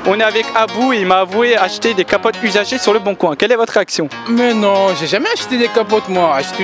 On est avec Abou et il m'a avoué acheter des capotes usagées sur le bon coin. Quelle est votre réaction? Mais non, j'ai jamais acheté des capotes moi. J'ai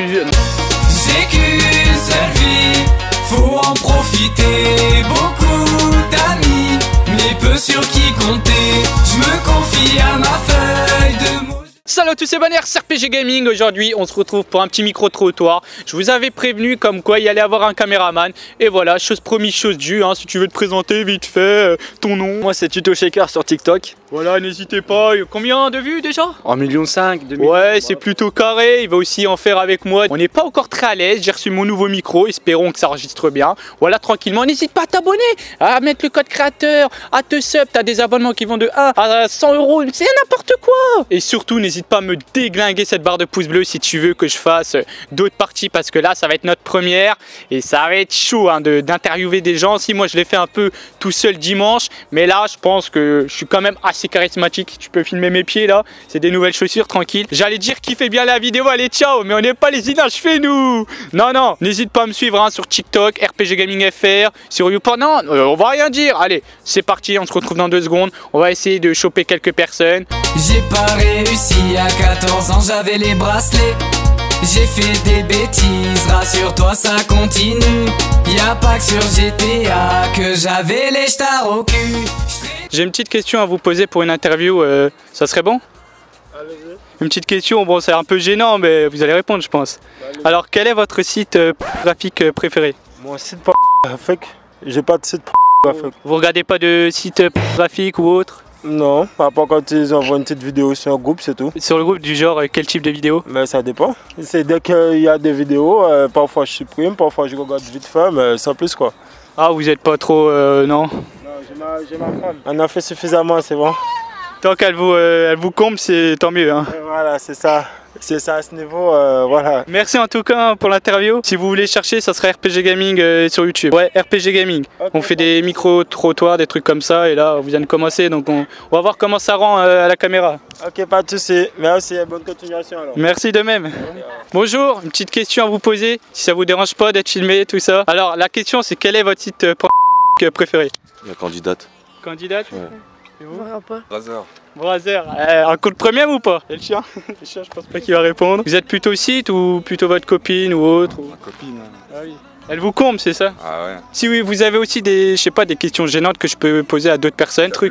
qu'une seule vie, faut en profiter. Beaucoup d'amis, mais peu sur qui compter. Je me confie à ma feuille de mots. Salut à tous, c'est Banner, c'est RPG Gaming. Aujourd'hui on se retrouve pour un petit micro-trottoir. Je vous avais prévenu comme quoi il y allait avoir un caméraman. Et voilà, chose promise, chose due, hein. Si tu veux te présenter vite fait, ton nom. Moi c'est Tuto Shaker sur TikTok. Voilà, n'hésitez pas. Combien de vues déjà? 1,5 million, 2 millions. Ouais, c'est plutôt carré. Il va aussi en faire avec moi. On n'est pas encore très à l'aise. J'ai reçu mon nouveau micro. Espérons que ça enregistre bien. Voilà, tranquillement. N'hésite pas à t'abonner, à mettre le code créateur, à te sub. T'as des abonnements qui vont de 1 à 100 euros. C'est n'importe quoi. Et surtout, n'hésite pas à me déglinguer cette barre de pouce bleu si tu veux que je fasse d'autres parties. Parce que là, ça va être notre première. Et ça va être chaud hein, d'interviewer des gens. Si moi, je l'ai fait un peu tout seul dimanche. Mais là, je pense que je suis quand même assez charismatique. Tu peux filmer mes pieds là, c'est des nouvelles chaussures, tranquille. J'allais dire kiffez bien la vidéo, allez ciao, mais on n'est pas les inachevés-nous. Non, n'hésite pas à me suivre hein, sur TikTok, RPG Gaming FR, sur YouPorn. Non, on va rien dire. Allez, c'est parti, on se retrouve dans 2 secondes. On va essayer de choper quelques personnes. J'ai pas réussi à 14 ans, j'avais les bracelets. J'ai fait des bêtises, rassure-toi ça continue. Y'a pas que sur GTA que j'avais les stars au cul. J'ai une petite question à vous poser pour une interview, ça serait bon? Allez-y. Une petite question, bon c'est un peu gênant mais vous allez répondre je pense. Alors quel est votre site graphique préféré? Mon site graphique, j'ai pas de site graphique. Vous regardez pas de site graphique ou autre? Non, à part quand ils envoient une petite vidéo sur un groupe, c'est tout. Sur le groupe du genre, quel type de vidéo? Mais ça dépend. C'est dès qu'il y a des vidéos, parfois je supprime, parfois je regarde vite fait, mais sans plus quoi. Ah, vous êtes pas trop, non? Non, j'ai ma femme. On a fait suffisamment, c'est bon. Tant qu'elle vous comble, c'est tant mieux. Hein. Voilà, c'est ça. C'est ça à ce niveau, voilà. Merci en tout cas pour l'interview. Si vous voulez chercher, ça sera RPG Gaming sur YouTube. Ouais, RPG Gaming. Okay, on fait des micro-trottoirs, des trucs comme ça. Et là, on vient de commencer, donc on va voir comment ça rend à la caméra. Ok, pas de soucis. Merci, bonne continuation alors. Merci de même. Bonjour, une petite question à vous poser, si ça vous dérange pas d'être filmé, tout ça. Alors, la question, c'est quel est votre site préféré? La candidate. Candidate? Ouais. Et vous? Brother. Brother, un compte premium ou pas? Et le chien? Le chien, je pense pas qu'il va répondre. Vous êtes plutôt site ou plutôt votre copine ou autre? Ma copine. Ah oui. Elle vous comble, c'est ça? Ah ouais. Si oui, vous avez aussi des, je sais pas, des questions gênantes que je peux poser à d'autres personnes, trucs.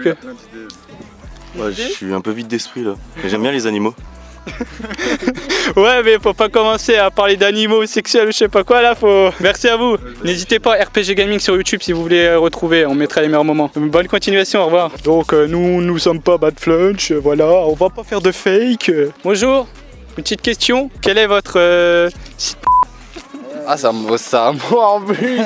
Ouais, je suis un peu vide d'esprit là. J'aime bien les animaux. Ouais, mais faut pas commencer à parler d'animaux sexuels ou je sais pas quoi là, faut. Merci à vous. N'hésitez pas, RPG Gaming sur YouTube si vous voulez retrouver, on mettra les meilleurs moments. Bonne continuation, au revoir. Donc nous sommes pas Bad Flunch, voilà, on va pas faire de fake. Bonjour, une petite question, quel est votre site? Ah ça moi en plus.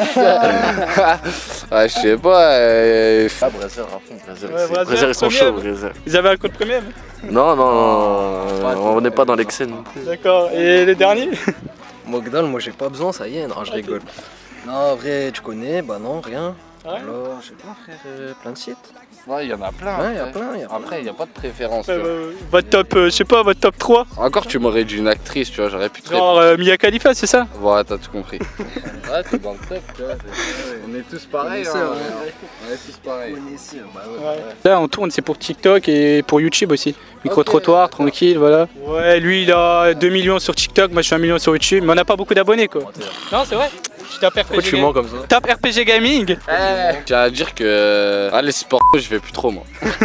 Ouais, je sais pas. Ah Brother à fond, Brother ils sont chauds. Vous avez un code premium? Non, on n'est pas dans l'excès non plus. D'accord, et le dernier? Mogdal, moi j'ai pas besoin, ça y est, non je rigole. Non en vrai tu connais, bah non rien. Ouais. Alors je sais pas frère, plein de sites. Ouais, il y en a plein. Ouais, il y a plein. Après, il n'y a pas de préférence. Votre top, je sais pas, votre top 3? Encore, tu m'aurais dit une actrice, tu vois, j'aurais pu te genre Mia Khalifa, c'est ça? Ouais, t'as tout compris. Ouais, t'es dans le top, tu vois. On est tous pareils. On est tous pareils. Là, on tourne, c'est pour TikTok et pour YouTube aussi. Micro-trottoir, tranquille, voilà. Ouais, lui, il a 2 millions sur TikTok, moi je suis 1 million sur YouTube, mais on n'a pas beaucoup d'abonnés, quoi. Non, c'est vrai. Tu tapes RPG Pourquoi tu mens comme ça? Tape RPG Gaming. J'ai à dire que les sports, je fais plus trop moi.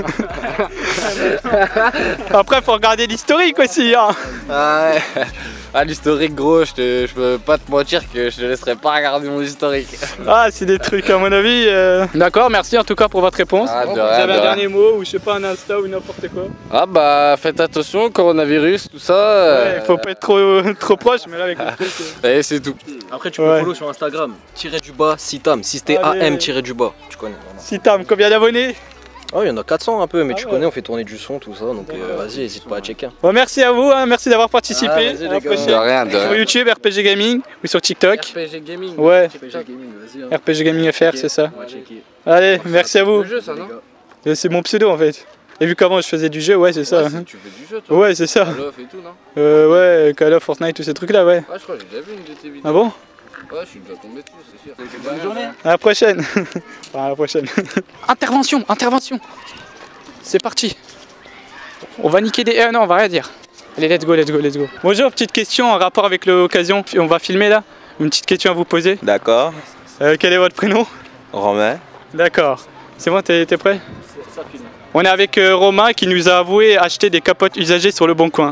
Après faut regarder l'historique aussi hein. Ah ouais. Ah l'historique gros, je peux pas te mentir que je te laisserai pas regarder mon historique. Ah c'est des trucs à mon avis. D'accord, merci en tout cas pour votre réponse. Ah, vous avez un dernier mot ou je sais pas un Insta ou n'importe quoi? Ah bah faites attention, coronavirus, tout ça. Ouais, faut pas être trop proche mais là avec le truc. Et c'est tout. Après tu peux follow sur Instagram, _, Sitam, si c'était AM _, tu connais. Sitam, combien d'abonnés? Oh il y en a 400 un peu mais tu connais, on fait tourner du son tout ça donc vas-y n'hésite pas à checker. Bon merci à vous, hein, merci d'avoir participé. À la prochaine. De rien. Sur YouTube RPG Gaming ou sur TikTok. RPG Gaming. Ouais. RPG Gaming, vas-y. RPG Gaming FR c'est ça. On va checker. Allez, merci à vous. Le jeu ça non? C'est mon pseudo en fait. Et vu qu'avant je faisais du jeu, ouais c'est ça. Ouais, tu fais du jeu toi? Ouais c'est ça. Call of et tout non? Ouais, Call of, Fortnite, tous ces trucs là ouais. Ouais je crois que j'ai déjà vu une de tes vidéos. Ah bon? Ouais, je suis déjà tombé dessus, c'est sûr. Bonne journée. À la prochaine. À la prochaine. Intervention. c'est parti. On va niquer des... non, on va rien dire. Allez, let's go, let's go, let's go. Bonjour, petite question en rapport avec l'occasion. On va filmer là. Une petite question à vous poser. D'accord. Quel est votre prénom? Romain. D'accord. C'est bon, t'es prêt? Ça filme. On est avec Romain qui nous a avoué acheter des capotes usagées sur le bon coin.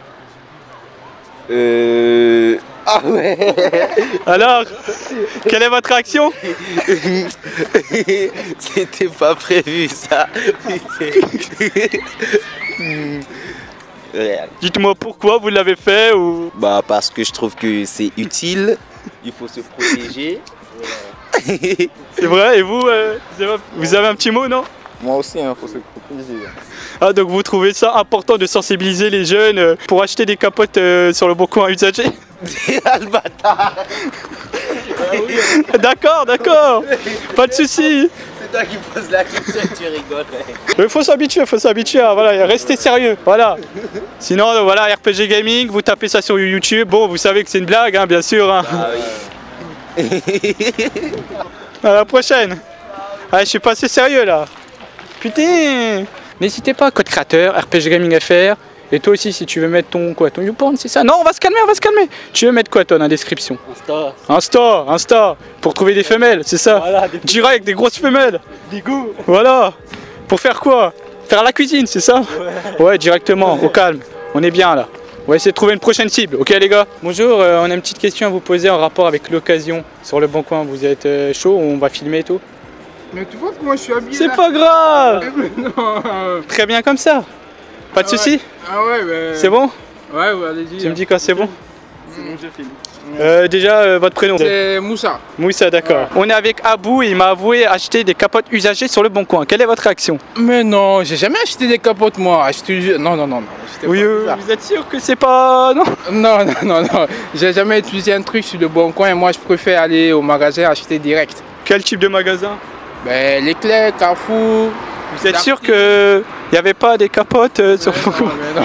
Ah ouais. Alors, quelle est votre réaction? C'était pas prévu ça. Dites-moi pourquoi vous l'avez fait ou... Bah parce que je trouve que c'est utile. Il faut se protéger. C'est vrai, et vous, vous avez un petit mot, non? Moi aussi, il faut se protéger. Ah, donc vous trouvez ça important de sensibiliser les jeunes pour acheter des capotes sur le bon coin usagé? Le bâtard. D'accord, d'accord, pas de soucis. C'est toi qui poses la question, tu rigoles. Il faut s'habituer à voilà, rester sérieux. Voilà. Sinon, voilà, RPG Gaming, vous tapez ça sur YouTube. Bon, vous savez que c'est une blague, hein, bien sûr. Hein. Ah oui. À la prochaine. Ah, je suis pas assez sérieux là. Putain. N'hésitez pas, code créateur, RPG Gaming FR. Et toi aussi, si tu veux mettre ton YouPorn, c'est ça? Non, on va se calmer, Tu veux mettre quoi, toi, dans la description? Insta. Pour trouver des femelles, c'est ça? Voilà, direct, des grosses femelles. Des goûts. Voilà. Pour faire quoi? Faire la cuisine, c'est ça? Ouais, directement, au calme. On est bien là. On va essayer de trouver une prochaine cible, ok les gars? Bonjour, on a une petite question à vous poser en rapport avec l'occasion sur le bon coin. Vous êtes chaud? On va filmer et tout? Mais tu vois que moi je suis habillé. C'est pas grave. Non. Très bien comme ça. Pas de soucis? Ah ouais, mais... C'est bon? Ouais, allez-y. Tu me dis quand c'est bon? C'est bon, je filme. Déjà, votre prénom? C'est Moussa. Moussa, d'accord. Ouais. On est avec Abou, il m'a avoué acheter des capotes usagées sur le bon coin. Quelle est votre réaction? Mais non, j'ai jamais acheté des capotes moi. Non. Oui, vous êtes sûr que c'est pas... Non? Non. J'ai jamais utilisé un truc sur le bon coin et moi je préfère aller au magasin acheter direct. Quel type de magasin? Ben, Leclerc, Carrefour. Vous êtes sûr que il n'y avait pas des capotes sur le bon coin? Non.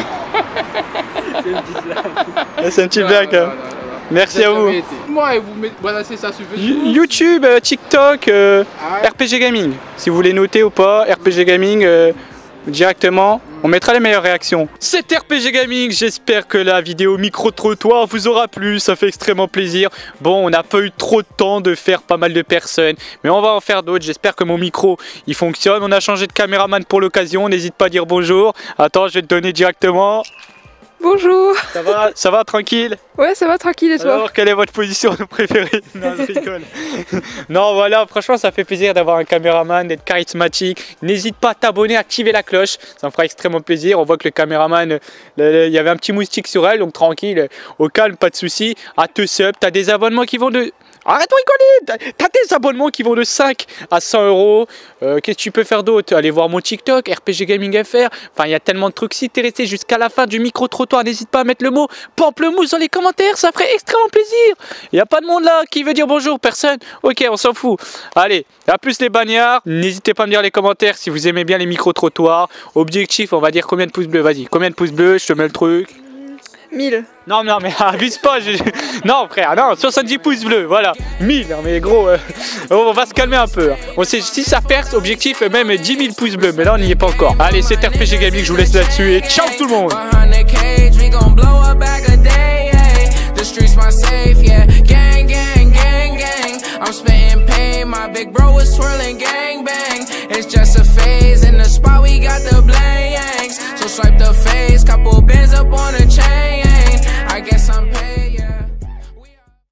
C'est une petite blague. Non. Merci à vous. Moi, et vous balancez ça sur Facebook. YouTube, TikTok, RPG Gaming. Si vous voulez noter ou pas, RPG Gaming directement. On mettra les meilleures réactions. C'est RPG Gaming, j'espère que la vidéo micro-trottoir vous aura plu, ça fait extrêmement plaisir. Bon, on n'a pas eu trop de temps de faire pas mal de personnes, mais on va en faire d'autres. J'espère que mon micro, il fonctionne. On a changé de caméraman pour l'occasion, n'hésite pas à dire bonjour. Attends, je vais te donner directement. Bonjour. Ça va tranquille? Ouais, ça va tranquille et toi? Alors, quelle est votre position préférée? Non, je rigole. Non, voilà, franchement, ça fait plaisir d'avoir un caméraman, d'être charismatique. N'hésite pas à t'abonner, à activer la cloche, ça me fera extrêmement plaisir. On voit que le caméraman, il y avait un petit moustique sur elle, donc tranquille, au calme, pas de soucis. À te sub, t'as des abonnements qui vont de... Arrête de rigoler. T'as des abonnements qui vont de 5 à 100 €. Qu'est-ce que tu peux faire d'autre? Allez voir mon TikTok, RPG Gaming FR. Enfin, il y a tellement de trucs. Si t'es resté jusqu'à la fin du micro-trottoir, n'hésite pas à mettre le mot pamplemousse dans les commentaires. Ça ferait extrêmement plaisir. Il n'y a pas de monde là qui veut dire bonjour. Personne? Ok, on s'en fout. Allez, à plus les bagnards. N'hésitez pas à me dire les commentaires si vous aimez bien les micro-trottoirs. Objectif, on va dire combien de pouces bleus? Vas-y, combien de pouces bleus? Je te mets le truc. 1000. Non, mais abuse pas. Non, frère, non, 70 pouces bleus, voilà. 1000, non, mais gros, on va se calmer un peu. On sait, si ça perce, objectif, même 10 000 pouces bleus, mais là, on n'y est pas encore. Allez, c'est RPG Gaming, je vous laisse là-dessus et ciao tout le monde. I'm spitting pain, my big bro is swirling gang bang. It's just a phase in the spot we got.